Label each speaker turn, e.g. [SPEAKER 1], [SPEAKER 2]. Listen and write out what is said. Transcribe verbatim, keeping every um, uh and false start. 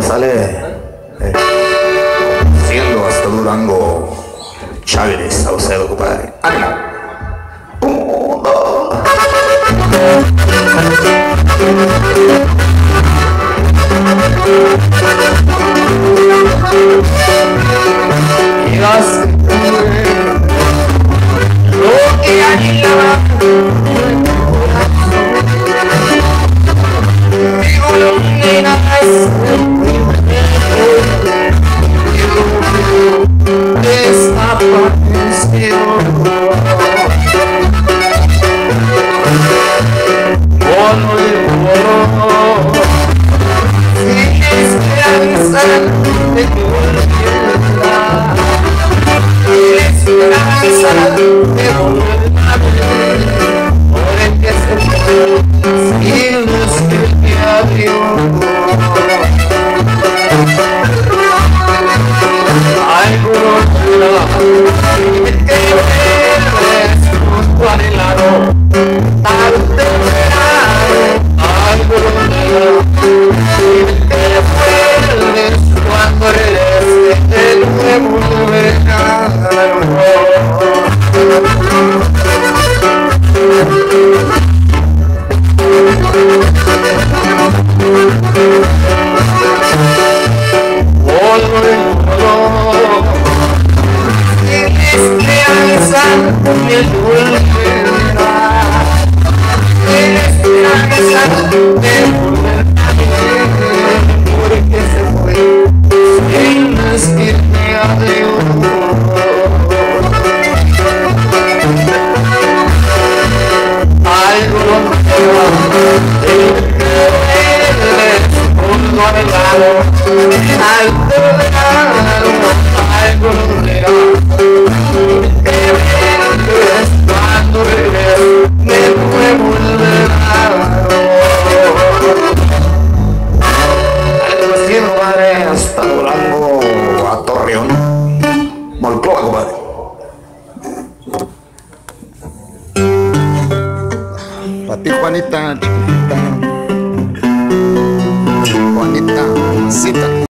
[SPEAKER 1] sale eh, siendo hasta Durango, Chávez, Saucedo, compadre. ¡Ánimo! Un, dos. Digas lo que anhelaba digo lo que desapareció voló y voló sin esperanza de volverla, sin esperanza de volverla a ver, por el que se fue sin decirme adiós. Algunos y me quedes junto al helado tarde verano, algunos y me quedes cuando regrese de nuevo el verano. Me volverá, en esperanza de volver a ver, porque se fue sin decirme adiós. Algo lo lleva de querer junto al lado, algo lejano, algo lo lleva. Cuando regreso de nuevo el verano, al destino madre hasta Durango, a Torreón, Monclova, compadre.
[SPEAKER 2] Para ti, Juanita, Juanita, Juanita, cita.